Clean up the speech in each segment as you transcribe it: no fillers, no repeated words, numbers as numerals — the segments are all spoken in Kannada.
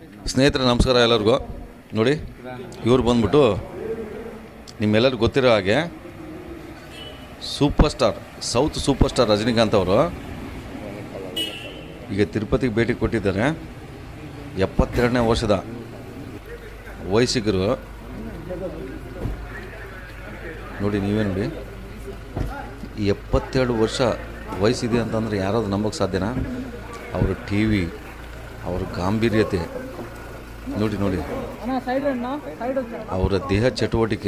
ಸ್ನೇಹಿತರೆ ನಮಸ್ಕಾರ ಎಲ್ಲರಿಗೂ. ನೋಡಿ ಇವ್ರು ಬಂದ್ಬಿಟ್ಟು ನಿಮ್ಮೆಲ್ಲರಿಗೂ ಗೊತ್ತಿರೋ ಹಾಗೆ super star, south super star Rajinikanth ಅವರು ಈಗ ತಿರುಪತಿಗೆ ಭೇಟಿ ಕೊಟ್ಟಿದ್ದಾರೆ. 72ನೇ ವರ್ಷದ ವಯಸ್ಸಿಗರು. ನೋಡಿ ನೀವೇ ನೋಡಿ, ಈ 72 ವರ್ಷ ವಯಸ್ಸಿದೆ ಅಂತಂದರೆ ಯಾರಾದರೂ ನಂಬೋಕ್ಕೆ ಸಾಧ್ಯನಾ? ಅವರ ಟಿ ವಿ, ಅವರ ಗಾಂಭೀರ್ಯತೆ ನೋಡಿ ನೋಡಿ, ಅವರ ದೇಹ ಚಟುವಟಿಕೆ,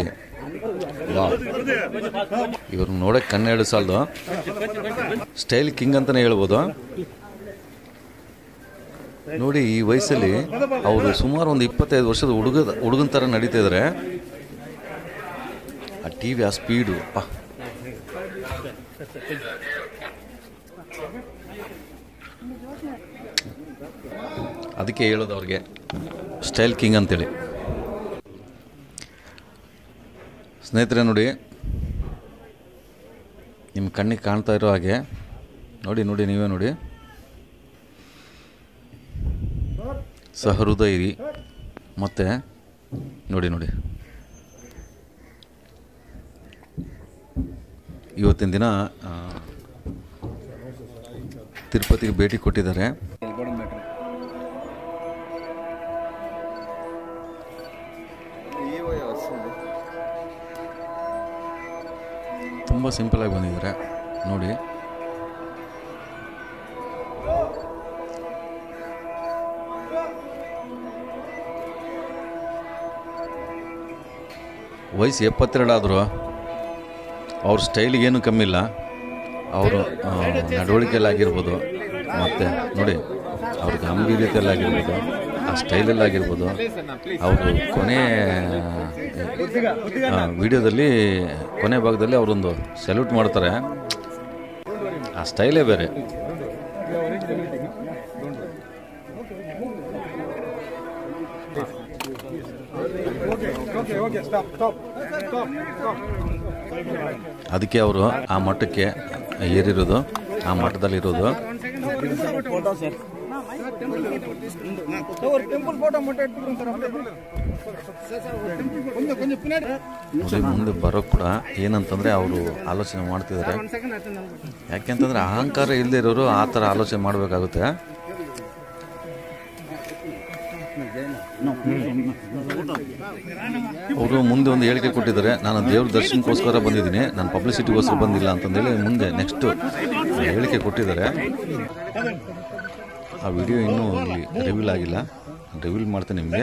ಇವ್ರನ್ನ ನೋಡೋಕ್ಕೆ ಕಣ್ಣೆರಡು ಸಾಲದು. ಸ್ಟೈಲ್ ಕಿಂಗ್ ಅಂತಲೇ ಹೇಳ್ಬೋದು. ನೋಡಿ ಈ ವಯಸ್ಸಲ್ಲಿ ಅವರು ಸುಮಾರು ಒಂದು 25 ವರ್ಷದ ಹುಡುಗನ ಥರ ನಡೀತಾ ಇದ್ದಾರೆ. ಆ ಟಿ ವಿ, ಆ ಸ್ಪೀಡು, ಅದಕ್ಕೆ ಹೇಳೋದು ಅವ್ರಿಗೆ ಸ್ಟೈಲ್ ಕಿಂಗ್ ಅಂತೇಳಿ. ಸ್ನೇಹಿತರೆ ನೋಡಿ, ನಿಮ್ಮ ಕಣ್ಣಿಗೆ ಕಾಣ್ತಾ ಇರೋ ಹಾಗೆ ನೋಡಿ ನೋಡಿ, ನೀವೇ ನೋಡಿ, ಸಹೃದಯಿ. ಮತ್ತು ನೋಡಿ ನೋಡಿ, ಇವತ್ತಿನ ದಿನ ತಿರುಪತಿಗೆ ಭೇಟಿ ಕೊಟ್ಟಿದ್ದಾರೆ. ತುಂಬ ಸಿಂಪಲಾಗಿ ಬಂದಿದ್ದಾರೆ ನೋಡಿ. ವಯಸ್ಸು 72 ಆದರೂ ಅವ್ರ ಸ್ಟೈಲಿಗೇನು ಕಮ್ಮಿ ಇಲ್ಲ. ಅವರು ನಡವಳಿಕೆಯಲ್ಲಾಗಿರ್ಬೋದು, ಮತ್ತು ನೋಡಿ ಅವ್ರ ಗಾಂಭೀರ್ಯತೆಯಲ್ಲಾಗಿರ್ಬೋದು, ಆ ಸ್ಟೈಲಲ್ಲಾಗಿರ್ಬೋದು. ಅವರು ಕೊನೆ ವಿಡಿಯೋದಲ್ಲಿ ಕೊನೆ ಭಾಗದಲ್ಲಿ ಅವರೊಂದು ಸೆಲ್ಯೂಟ್ ಮಾಡ್ತಾರೆ. ಆ ಸ್ಟೈಲೇ ಬೇರೆ. ಅದಕ್ಕೆ ಅವರು ಆ ಮಟ್ಟಕ್ಕೆ ಏರಿರೋದು, ಆ ಮಟ್ಟದಲ್ಲಿರೋದು. ಮುಂದೆ ಬರೋ ಕೂಡ ಏನಂತಂದರೆ ಅವರು ಆಲೋಚನೆ ಮಾಡ್ತಿದ್ದಾರೆ. ಯಾಕೆಂತಂದರೆ ಅಹಂಕಾರ ಇಲ್ಲದೆ ಇರೋರು ಆ ಥರ ಆಲೋಚನೆ ಮಾಡಬೇಕಾಗುತ್ತೆ. ಅವರು ಮುಂದೆ ಒಂದು ಹೇಳಿಕೆ ಕೊಟ್ಟಿದ್ದಾರೆ, ನಾನು ದೇವ್ರ ದರ್ಶನಕ್ಕೋಸ್ಕರ ಬಂದಿದ್ದೀನಿ, ನಾನು ಪಬ್ಲಿಸಿಟಿಗೋಸ್ಕರ ಬಂದಿಲ್ಲ ಅಂತಂದೇಳಿ ಮುಂದೆ ನೆಕ್ಸ್ಟ್ ಹೇಳಿಕೆ ಕೊಟ್ಟಿದ್ದಾರೆ. ಆ ವಿಡಿಯೋ ಇನ್ನೂ ಇಲ್ಲಿ ರಿವೀಲ್ ಆಗಿಲ್ಲ, ರಿವೀಲ್ ಮಾಡ್ತೇನೆ ನಿಮಗೆ.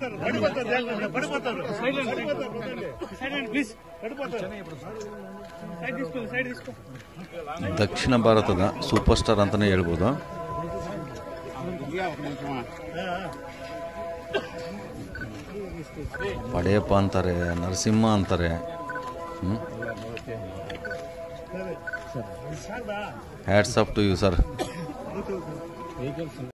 ದಕ್ಷಿಣ ಭಾರತದ ಸೂಪರ್ ಸ್ಟಾರ್ ಅಂತಲೇ ಹೇಳ್ಬೋದು. ಪಡೆಯಪ್ಪ ಅಂತಾರೆ, ನರಸಿಂಹ ಅಂತಾರೆ. Hats off to you sir.